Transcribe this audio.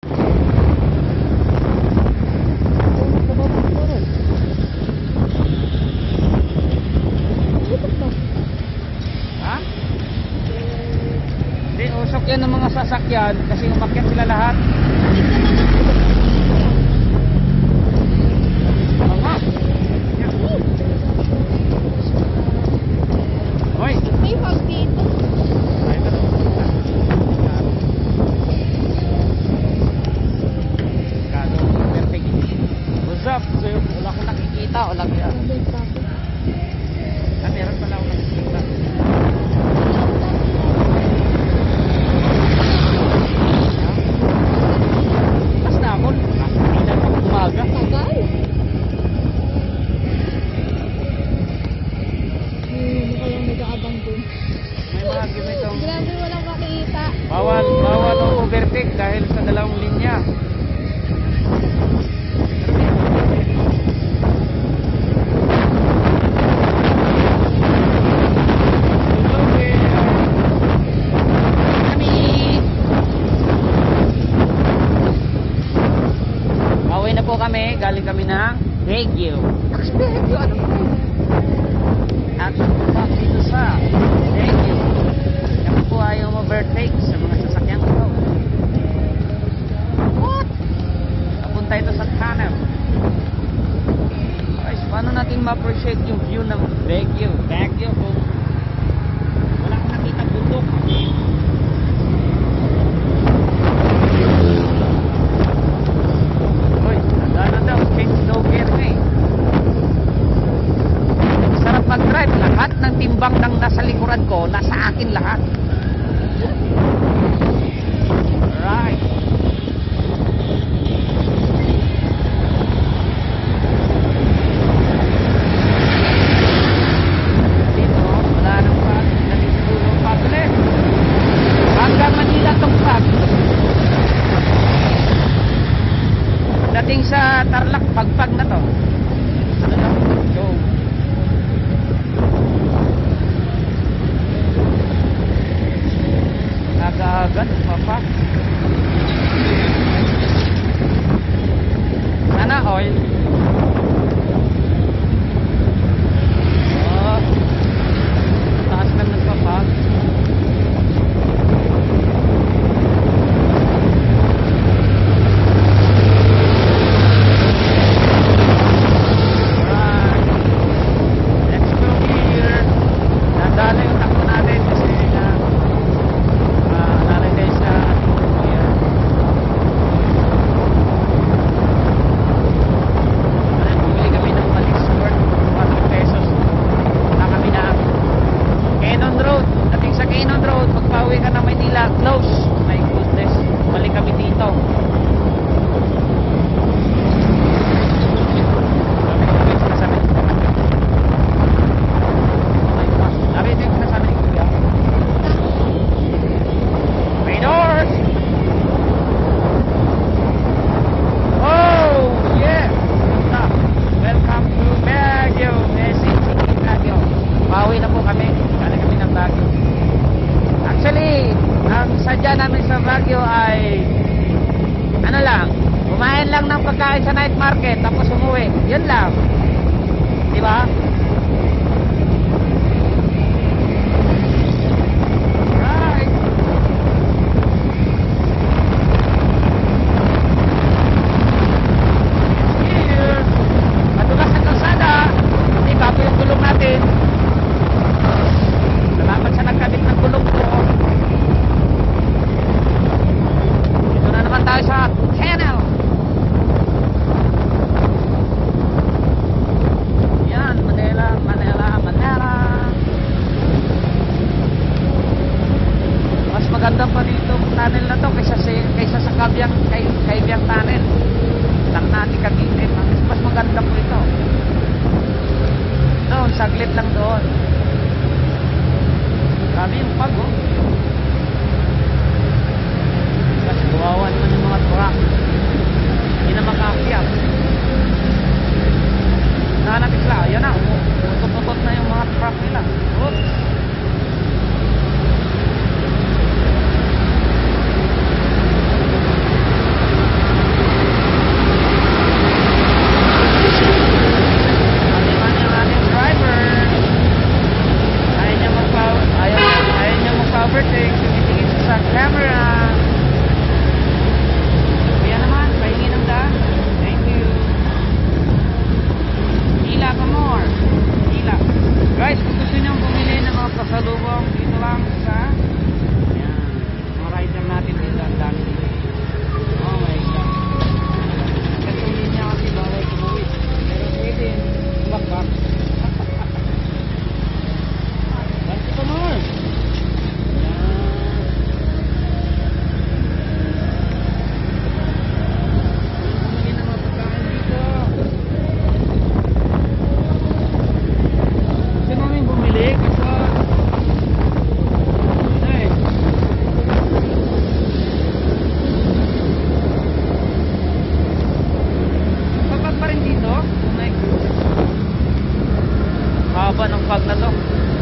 Ha? Hindi, usok yan ng mga sasakyan kasi umakyat sila lahat. Tama. Hoy! May fog dito. What's up? So, wala akong nakikita. Wala kaya. Meron pala akong nakikita. Mas na ako. Hindi na ako umaga. Tagal. Hindi ko lang nag-aabang dun. May mga gimitong Grabe, walang makikita. bawal ang overtake dahil sa dalawang linya. Kami, galing kami ng Baguio. Baguio, ano po? Action po dito sa Baguio. Kami po ayaw overtake sa mga sasakyan ko. What? Napunta ito sa tunnel. Guys, paano natin ma-appreciate yung view ng Baguio? Baguio kung wala kang nakita bundok. Sarap mag-drive. Lahat ng timbang ng nasa likuran ko, nasa akin lahat. Right. Dito, wala nang pag. Nalito ng pag-ulit. Hanggang Manila tong pag. Dating sa Tarlac, pagpag na to. Ano lang? Go. Aga-aga, papa. Sana oil. Oh. Taas lang nagpapag. Baguio ay ano lang, kumain lang ng pagkain sa night market tapos umuwi. Yun lang. Di ba? Right. Here. Matugas ang kalsada. Hindi bago yung gulong natin. Salamat sa nagkabit ng gulong ko. Tayo sa channel. Yan, Manila. Mas maganda pa dito tunnel na to kaysa sa Kabyang tunnel. Lang natin kagitin. Mas maganda po ito. Doon, saglit lang doon. Grabe yung pag, oh. Kasi kawawa naman yung mga truck. Hindi na makaakyat. Nahanapin sila. Ayan na. Tututot na yung mga truck nila. Oops. ba ng fog na to?